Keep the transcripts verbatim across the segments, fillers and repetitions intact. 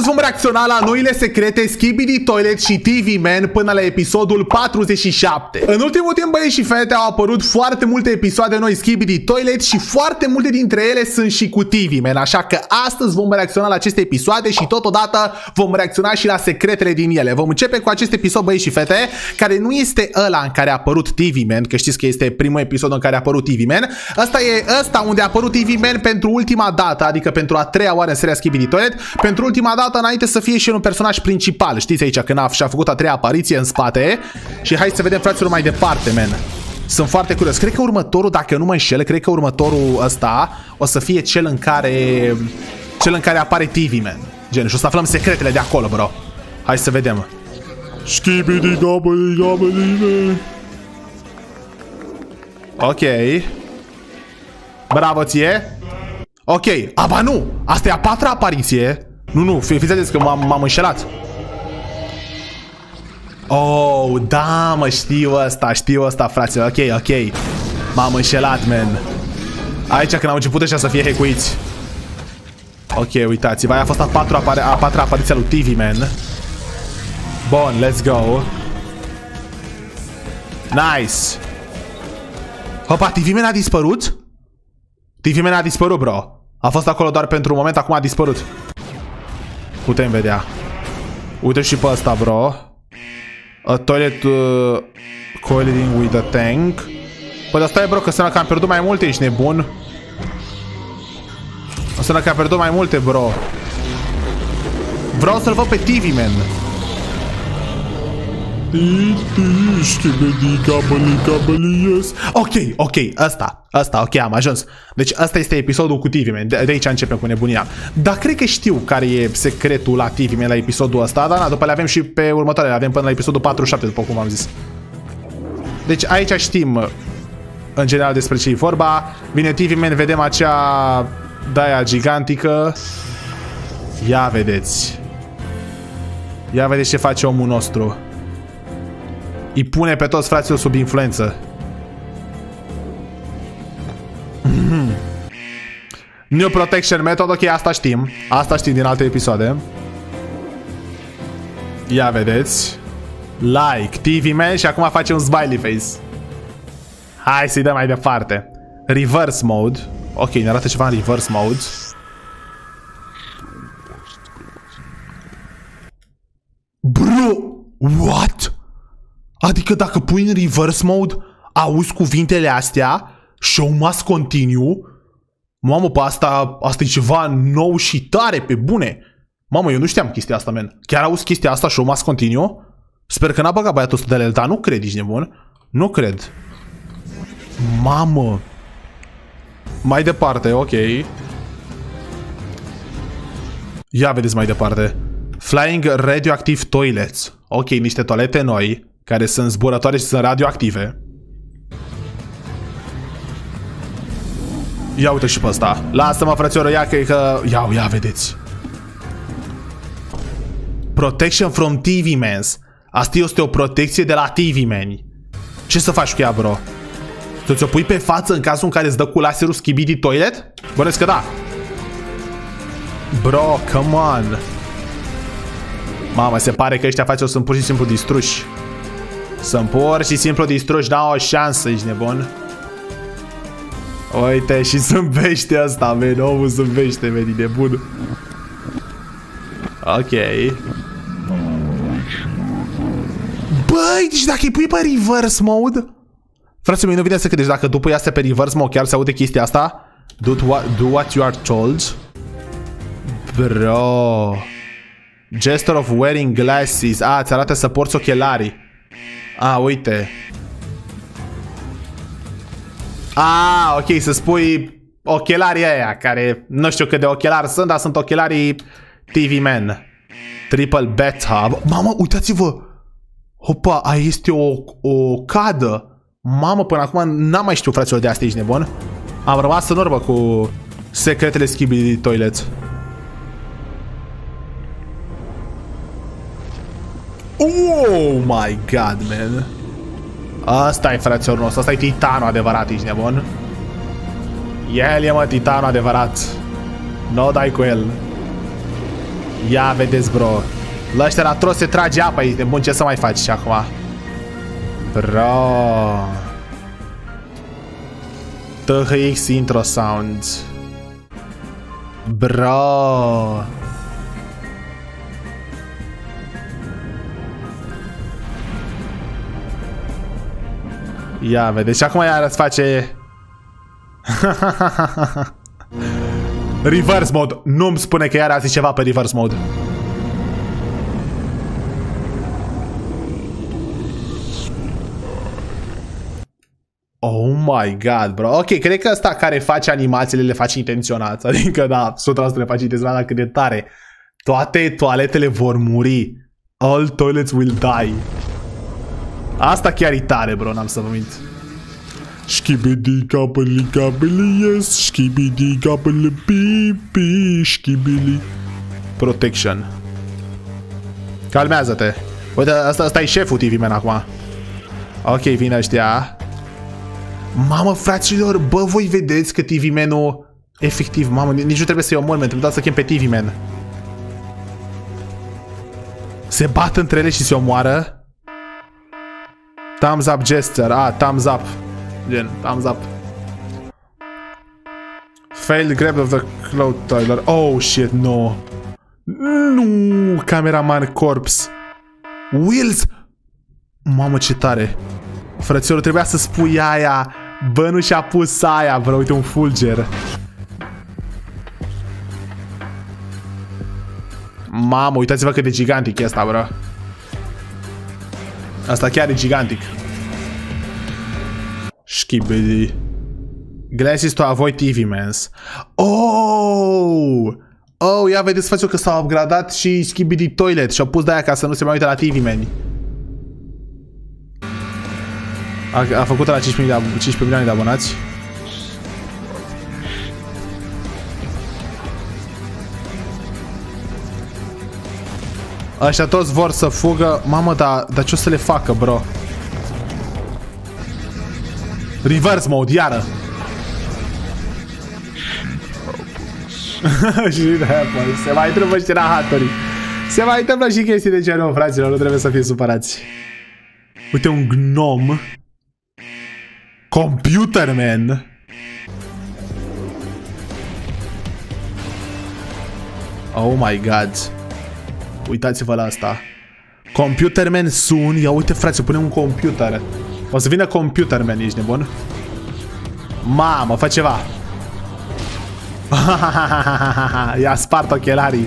Astăzi vom reacționa la noile secrete Skibidi Toilet și T V Man până la episodul patruzeci și șapte. În ultimul timp, băieți și fete, au apărut foarte multe episoade noi Skibidi Toilet și foarte multe dintre ele sunt și cu T V Man, așa că astăzi vom reacționa la aceste episoade și totodată vom reacționa și la secretele din ele. Vom începe cu acest episod, băieți și fete, care nu este ăla în care a apărut T V Man, că știți că este primul episod în care a apărut T V Man. Ăsta e ăsta unde a apărut T V Man pentru ultima dată, adică pentru a treia oară în seria Skibidi Toilet, pentru ultima dată înainte să fie și el un personaj principal. Știți aici când a și-a făcut a treia apariție în spate. Și hai să vedem, fraților, mai departe, man. Sunt foarte curios. Cred că următorul, dacă nu mă înșel, cred că următorul ăsta o să fie cel în care cel în care apare T V Man. Gen, și o să aflăm secretele de acolo, bro. Hai să vedem. Skibidi gobidi gobidi. Ok. Bravo ție. Ok, aba nu! Asta e a patra apariție. Nu, nu, fiți atenți că m-am înșelat. Oh, da, mă, știu ăsta, știu ăsta, fraților. Ok, ok. M-am înșelat, man. Aici când au început ăștia să fie hackuiți. Ok, uitați-vă, aia a fost a patra, apare a patra apariție lui T V Man. Bun, let's go. Nice. Hopa, T V Man a dispărut? T V Man a dispărut, bro. A fost acolo doar pentru un moment, acum a dispărut. Putem vedea. Uite și pe ăsta, bro. A toilet uh, colliding with a tank. Păi asta e, bro, că înseamnă că am pierdut mai multe, ești nebun. Înseamnă că am pierdut mai multe, bro. Vreau să-l văd pe T V Man. Ok, ok, asta, asta, ok, am ajuns. Deci asta este episodul cu T V Man. De, de aici începem cu nebunia. Dar cred că știu care e secretul la T V Man la episodul ăsta. Dar na, după le avem și pe următoarele. Avem până la episodul patruzeci și șapte, după cum am zis. Deci aici știm în general despre ce e vorba. Vine T V Man, vedem acea daia gigantică. Ia vedeți. Ia vedeți ce face omul nostru. Îi pune pe toți fraților sub influență. Mm-hmm. New Protection Method, ok, asta știm. Asta știm din alte episoade. Ia vedeți. Like, T V Man și acum face un smiley face. Hai să-i dăm mai departe. Reverse Mode. Ok, ne arată ceva în Reverse Mode. Bro, what? Adică dacă pui în reverse mode, auzi cuvintele astea, show must continue. Mamă, pe asta, asta e ceva nou și tare, pe bune. Mamă, eu nu știam chestia asta, man. Chiar auzi chestia asta, show must continue? Sper că n-a băgat băiatul ăsta de el, dar nu cred, ești nebun. Nu cred. Mamă. Mai departe, ok. Ia vedeți mai departe. Flying Radioactive Toilets. Ok, niște toalete noi care sunt zburătoare și sunt radioactive. Ia uite și pe ăsta. Lasă-mă, frățioră, ia că, că... Ia, ia, vedeți. Protection from T V Mans. Asta este o protecție de la T V Man. Ce să faci cu ea, bro? Tu ți-o pui pe față în cazul în care îți dă cu laserul Skibidi Toilet? Bănesc că da. Bro, come on. Mamă, se pare că ăștia face-o sunt pur și simplu distruși. Sunt pur și simplu distruși, n-au o șansă, ești nebun. Uite, și zâmbește ăsta, man, omul zâmbește, man, e nebun. Ok. Băi, deci dacă îi pui pe reverse mode... Frații mei, nu vine să credeți, dacă după ea pe reverse mode chiar se aude chestia asta? Do what, do what you are told. Bro. Gesture of wearing glasses. Ah, ți arată să porți ochelarii. Ah, uite. Ah, ok, să spui ochelarii aia, care nu știu cât de ochelari sunt, dar sunt ochelarii T V Man. Triple Bathtub. Mamă, uitați-vă. Hopa, aia este o, o cadă. Mamă, până acum n-am mai știut, fraților, de astea, ești nebun. Am rămas în urmă cu secretele Skibidi Toilet. Oh my god, man. Asta e, fraților nostru, asta e titanul adevărat, ești nebun. El e, mă, titanul adevărat. Nu dai cu el. Ia vedeți, bro. La ăștia la tros se trage apa, e bun, ce să mai faci acum? Bro. T H X intro sound. Bro. Ia vedeți, și acum iar îți face reverse mode. Nu-mi spune că iar a zis ceva pe reverse mode. Oh my god, bro. Ok, cred că ăsta care face animațiile le face intenționat. Adică da, o sută la sută le face intenționat, dacă de tare. Toate toaletele vor muri. All toilets will die. Asta chiar e tare, bro, n-am să vă mint. Schibidi capeli capeli yes, schibidi capeli pipi, schibili. Protection. Calmează-te. Uite, asta, asta e șeful T V Man acum. Ok, vine ăștia. Mamă, fraților, bă, voi vedeți că T V Man-ul efectiv, mamă, nici nu trebuie să-i omor, man, trebuie să chem pe T V Man. Se bat între ele și se omoară. Thumbs up gesture. Ah, thumbs up. Gen, thumbs up. Failed grab of the cloud toiler. Oh, shit, no. Nu, cameraman corpse. Wheels. Mamă, ce tare. Frățiorul, trebuia să spui aia. Bă, nu și-a pus aia, bro. Uite, un fulger. Mamă, uitați-vă cât de gigantic e asta, bro. Asta chiar e gigantic. Schibidi. Glasses to avoid T V Mans. Oh! Oh, ia vedeți, faceți că s-au upgradat și Schibidi Toilet și-au pus de aia ca să nu se mai uite la T V Man. A, a făcut la cincisprezece milioane de abonați. Ăștia toți vor să fugă. Mamă, dar da, ce o să le facă, bro? Reverse mode, iară. Se mai întâmplă și rahatorii. Se mai întâmplă și chestii de genul, fraților. Nu trebuie să fie supărați. Uite, un gnom. Computer Man. Oh my god. Uitați-vă la asta. Computer Man soon. Ia uite, frate, punem un computer. O să vină Computer Man, ești nebun? Mamă, fă ceva. I-a spart ochelarii.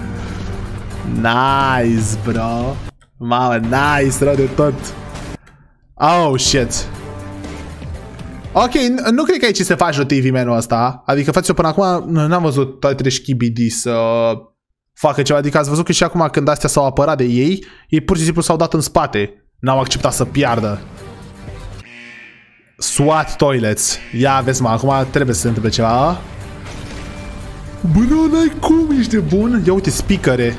Nice, bro. Mamă, nice, rău de tot. Oh, shit. Ok, nu cred că aici se face o T V Man-ul ăsta. Adică, frate, eu până acum n-am văzut toate Schibidi să facă ceva. Adică ați văzut că și acum când astea s-au apărat de ei, ei pur și simplu s-au dat în spate. N-au acceptat să piardă. SWAT toilets. Ia vezi, mă, acum trebuie să se întâmple ceva. Bă, n-ai cum, ești de bun? Ia uite, speakere.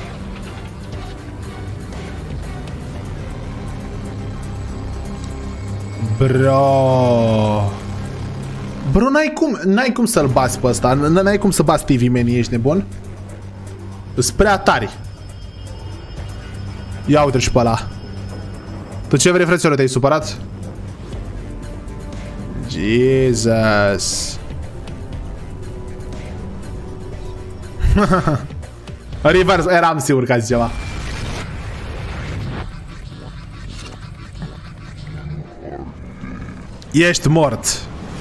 Bro. Bro, n-ai cum, n-ai cum să-l bați pe ăsta. N-ai cum să bați T V Man, ești nebun? Îți prea tari. Ia uite și pe ăla. Tu ce vrei, frățioră, te-ai supărat? Jesus. Reverse, eram sigur că azi ceva. Ești mort.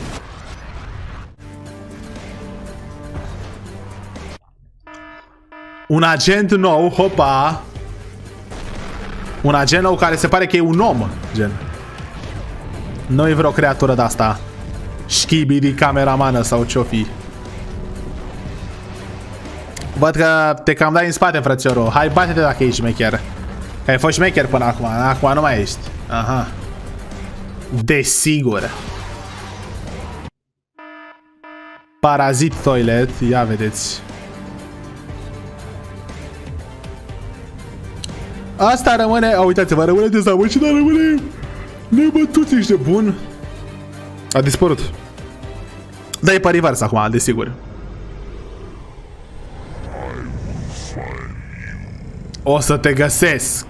Un agent nou, hopa. Un agent nou care se pare că e un om, gen. Nu e vreo creatură de-asta. Schibidi cameramană sau ce-o fi. Văd că te cam dai în spate, frățiorul. Hai, bate-te dacă ești șmecher. Că ai fost șmecher până acum. Acum nu mai ești. Aha. Desigur. Parazit toilet. Ia vedeți. Asta rămâne. Oh, uitați-vă, rămâne dezamăgit, dar rămâne nebătut, ești de bun. A dispărut. Da, e pe reverse acum, desigur. O să te găsesc.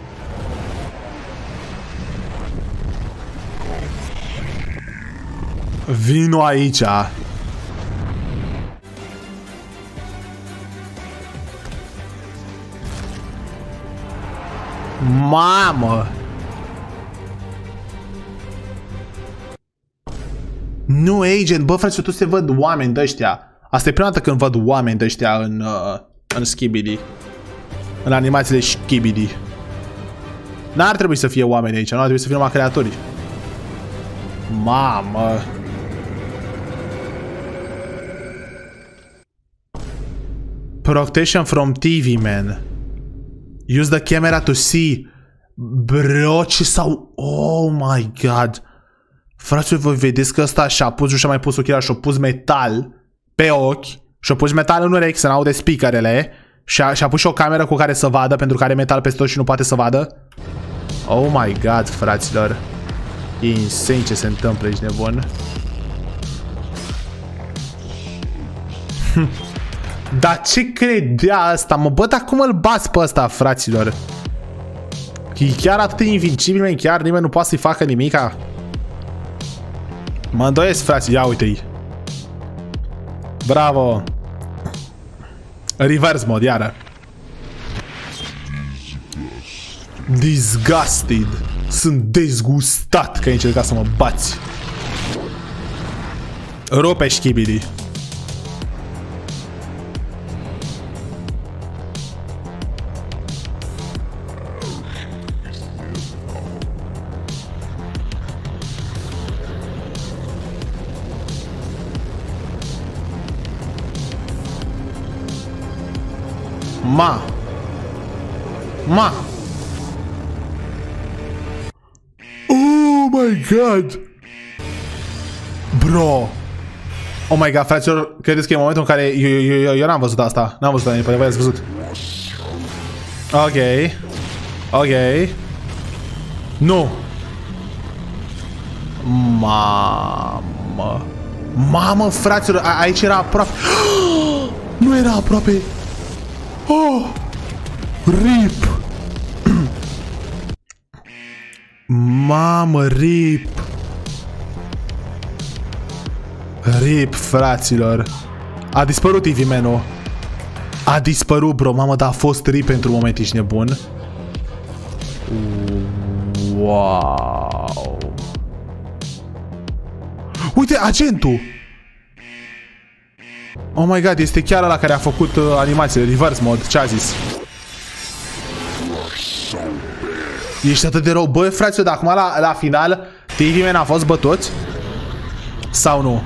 Vino aici. Mamă. Nu, agent, bă, frate, tu se văd oameni de ăștia. Asta e prima dată când văd oameni de ăștia în, uh, în Skibidi. În animațiile Skibidi. N-ar trebui să fie oameni aici, nu ar trebui să fie numai creatori. Mamă. Protection from T V, man. Use the camera to see. Bro, ce sau... Oh my god. Fraților, voi vedeți că ăsta și-a pus, nu și-a mai pus ochelari, și-a pus metal pe ochi, și-a pus metal în urechi să n-aude speakerele, și-a și-a pus și o cameră cu care să vadă, pentru că are metal peste tot și nu poate să vadă. Oh my god, fraților. E insane ce se întâmplă, ești nebun. Dar ce credea asta, mă? Bă, dar cum îl bați pe ăsta, fraților? E chiar atât de invincibil, mă, chiar nimeni nu poate să-i facă nimica. Mă îndoiesc, frații, ia uite-i. Bravo. Reverse mod, iară. Disgusted. Sunt dezgustat că ai încercat să mă bați. Rupe Skibidi. Ma. Ma. Oh my god. Bro. Oh my god, fraților, credeți că e momentul în care eu, eu, eu, eu n-am văzut asta. N-am văzut asta, poate v-ați văzut. Ok. Ok. Nu. Mamă. Mamă, fraților, a aici era aproape. Nu era aproape. Oh! Rip! Mamă, rip! Rip, fraților! A dispărut T V Man-ul. A dispărut, bro. Mamă, dar a fost rip pentru un moment, ești nebun. Wow! Uite, agentul! Oh my god, este chiar ăla care a făcut uh, animațiile, reverse mod, ce a zis? Ești atât de rău. Băi, fraților, dar acum la, la final T V Man a fost bătut? Sau nu?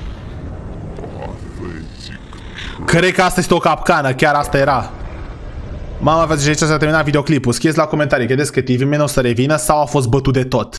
Cred că asta este o capcană, chiar asta era. Mama, vă ziceți, s-a terminat videoclipul. Scrieți la comentarii, credeți că T V Man o să revină sau a fost bătut de tot?